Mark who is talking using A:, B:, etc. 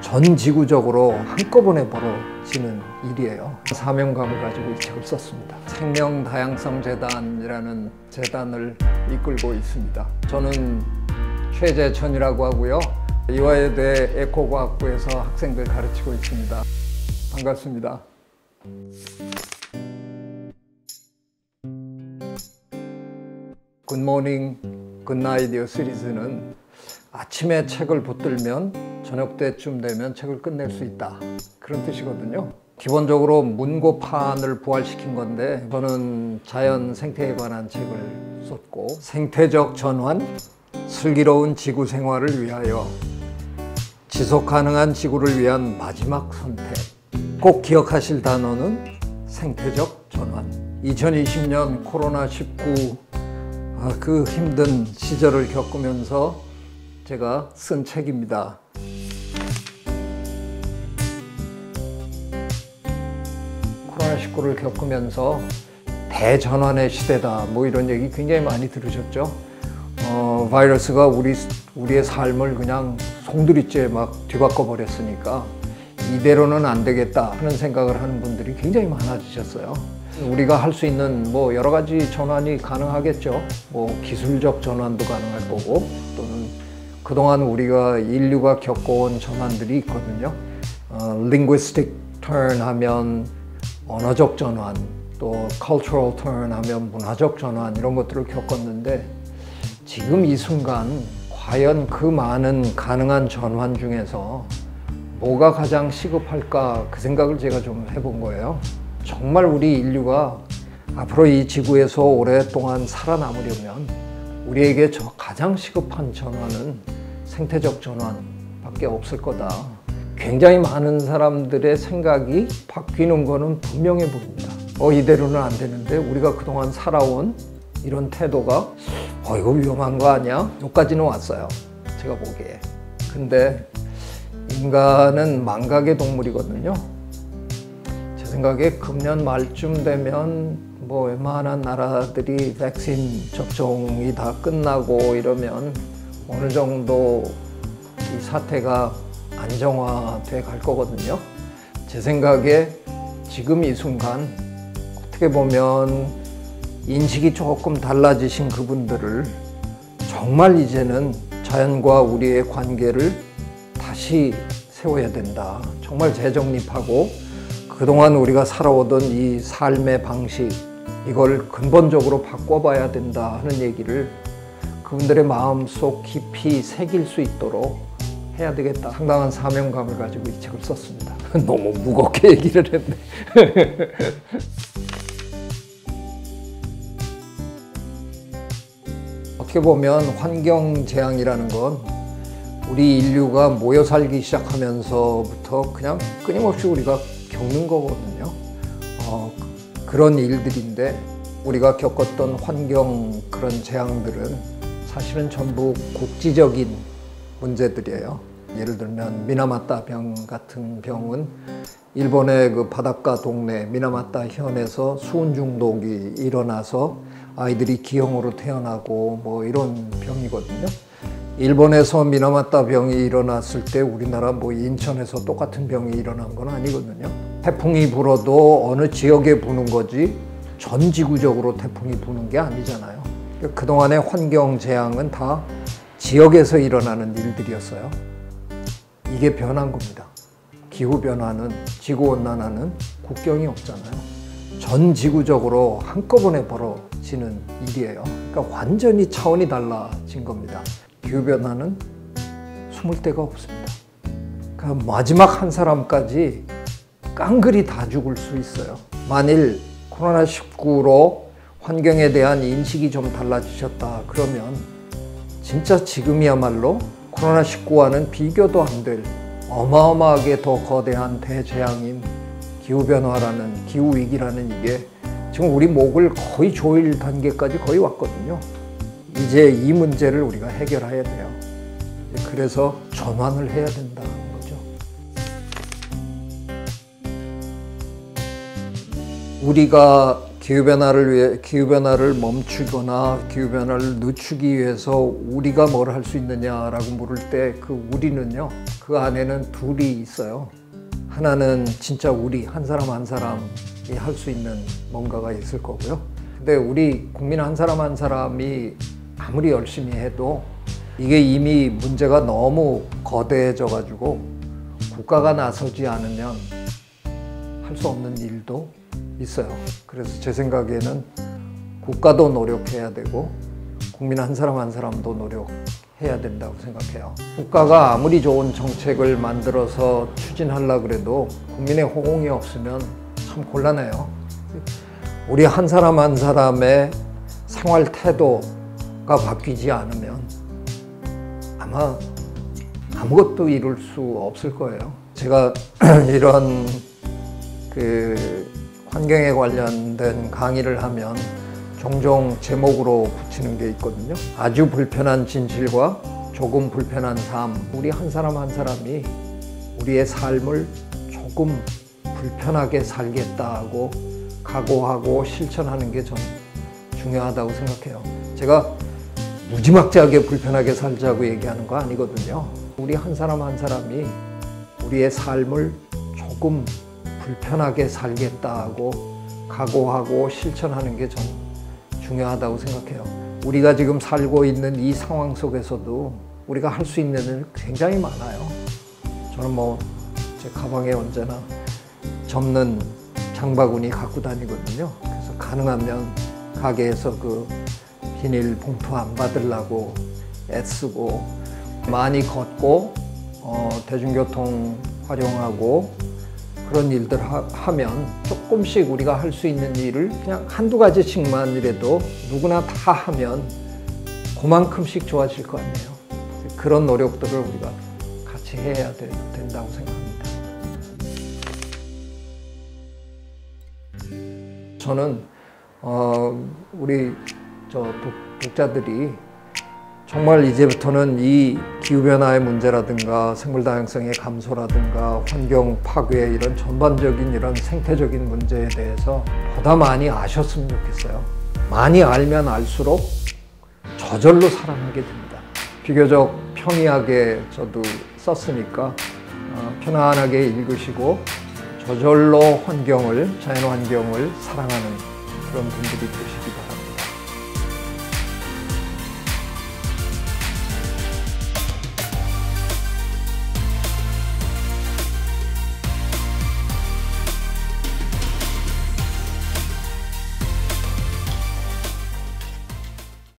A: 전 지구적으로 한꺼번에 벌어지는 일이에요. 사명감을 가지고 이 책을 썼습니다. 생명다양성재단이라는 재단을 이끌고 있습니다. 저는 최재천이라고 하고요. 이화여대 에코과학부에서 학생들 가르치고 있습니다. 반갑습니다. 굿모닝 굿나잇 시리즈는 아침에 책을 붙들면 저녁 때쯤 되면 책을 끝낼 수 있다, 그런 뜻이거든요. 기본적으로 문고판을 부활시킨 건데, 저는 자연 생태에 관한 책을 썼고, 생태적 전환, 슬기로운 지구 생활을 위하여 지속 가능한 지구를 위한 마지막 선택. 꼭 기억하실 단어는 생태적 전환. 2020년 코로나19 그 힘든 시절을 겪으면서 제가 쓴 책입니다. 코로나19를 겪으면서 대전환의 시대다, 뭐 이런 얘기 굉장히 많이 들으셨죠? 바이러스가 우리의 삶을 그냥 송두리째 막 뒤바꿔 버렸으니까 이대로는 안 되겠다 하는 생각을 하는 분들이 굉장히 많아지셨어요. 우리가 할 수 있는 뭐 여러 가지 전환이 가능하겠죠. 뭐 기술적 전환도 가능할 거고, 또는 그동안 우리가 인류가 겪어온 전환들이 있거든요. linguistic turn 하면 언어적 전환, 또 cultural turn 하면 문화적 전환, 이런 것들을 겪었는데, 지금 이 순간 과연 그 많은 가능한 전환 중에서 뭐가 가장 시급할까, 그 생각을 제가 좀 해본 거예요. 정말 우리 인류가 앞으로 이 지구에서 오랫동안 살아남으려면 우리에게 가장 시급한 전환은 생태적 전환밖에 없을 거다. 굉장히 많은 사람들의 생각이 바뀌는 거는 분명해 보입니다. 이대로는 안 되는데, 우리가 그동안 살아온 이런 태도가 이거 위험한 거 아니야? 여기까지는 왔어요, 제가 보기에. 근데 인간은 망각의 동물이거든요. 제 생각에 금년 말쯤 되면 뭐 웬만한 나라들이 백신 접종이 다 끝나고 이러면 어느 정도 이 사태가 안정화돼 갈 거거든요. 제 생각에 지금 이 순간 어떻게 보면 인식이 조금 달라지신 그분들을 정말 이제는 자연과 우리의 관계를 다시 세워야 된다. 정말 재정립하고 그동안 우리가 살아오던 이 삶의 방식, 이걸 근본적으로 바꿔봐야 된다 하는 얘기를 그분들의 마음속 깊이 새길 수 있도록 해야 되겠다. 상당한 사명감을 가지고 이 책을 썼습니다. 너무 무겁게 얘기를 했네. 어떻게 보면 환경재앙이라는 건 우리 인류가 모여 살기 시작하면서부터 그냥 끊임없이 우리가 겪는 거거든요. 그런 일들인데, 우리가 겪었던 환경 그런 재앙들은 사실은 전부 국지적인 문제들이에요. 예를 들면 미나마타 병 같은 병은 일본의 그 바닷가 동네 미나마타 현에서 수은 중독이 일어나서 아이들이 기형으로 태어나고 뭐 이런 병이거든요. 일본에서 미나마타 병이 일어났을 때 우리나라 뭐 인천에서 똑같은 병이 일어난 건 아니거든요. 태풍이 불어도 어느 지역에 부는 거지 전 지구적으로 태풍이 부는 게 아니잖아요. 그동안의 환경 재앙은 다 지역에서 일어나는 일들이었어요. 이게 변한 겁니다. 기후변화는, 지구온난화는 국경이 없잖아요. 전 지구적으로 한꺼번에 벌어지는 일이에요. 그러니까 완전히 차원이 달라진 겁니다. 기후변화는 숨을 데가 없습니다. 그러니까 마지막 한 사람까지 깡그리 다 죽을 수 있어요. 만일 코로나19로 환경에 대한 인식이 좀 달라지셨다 그러면 진짜 지금이야말로 코로나19와는 비교도 안 될 어마어마하게 더 거대한 대재앙인 기후변화라는, 기후위기라는 이게 지금 우리 목을 거의 조일 단계까지 거의 왔거든요. 이제 이 문제를 우리가 해결해야 돼요. 그래서 전환을 해야 된다는 거죠. 우리가 기후변화를 멈추거나 기후변화를 늦추기 위해서 우리가 뭘 할 수 있느냐라고 물을 때 그 우리는요, 그 안에는 둘이 있어요. 하나는 진짜 우리 한 사람 한 사람이 할 수 있는 뭔가가 있을 거고요. 근데 우리 국민 한 사람 한 사람이 아무리 열심히 해도 이게 이미 문제가 너무 거대해져 가지고 국가가 나서지 않으면 할 수 없는 일도 있어요. 그래서 제 생각에는 국가도 노력해야 되고 국민 한 사람 한 사람도 노력해야 된다고 생각해요. 국가가 아무리 좋은 정책을 만들어서 추진하려고 그래도 국민의 호응이 없으면 참 곤란해요. 우리 한 사람 한 사람의 생활 태도가 바뀌지 않으면 아마 아무것도 이룰 수 없을 거예요. 제가 이런 환경에 관련된 강의를 하면 종종 제목으로 붙이는 게 있거든요. 아주 불편한 진실과 조금 불편한 삶. 우리 한 사람 한 사람이 우리의 삶을 조금 불편하게 살겠다고 각오하고 실천하는 게 전 중요하다고 생각해요. 제가 무지막지하게 불편하게 살자고 얘기하는 거 아니거든요. 우리 한 사람 한 사람이 우리의 삶을 조금 불편하게 살겠다고 각오하고 실천하는 게 전 중요하다고 생각해요. 우리가 지금 살고 있는 이 상황 속에서도 우리가 할 수 있는 일 굉장히 많아요. 저는 제 가방에 언제나 접는 장바구니 갖고 다니거든요. 그래서 가능하면 가게에서 그 비닐 봉투 안 받으려고 애쓰고 많이 걷고 대중교통 활용하고 그런 일들 하면 조금씩 우리가 할 수 있는 일을 그냥 한두 가지씩만이라도 누구나 다 하면 그만큼씩 좋아질 거 아니에요. 그런 노력들을 우리가 같이 해야 된다고 생각합니다. 저는 우리 독자들이 정말 이제부터는 이 기후변화의 문제라든가 생물다양성의 감소라든가 환경 파괴 이런 전반적인 이런 생태적인 문제에 대해서 보다 많이 아셨으면 좋겠어요. 많이 알면 알수록 저절로 사랑하게 됩니다. 비교적 평이하게 저도 썼으니까 편안하게 읽으시고 저절로 자연환경을 사랑하는 그런 분들이 되시기 바랍니다.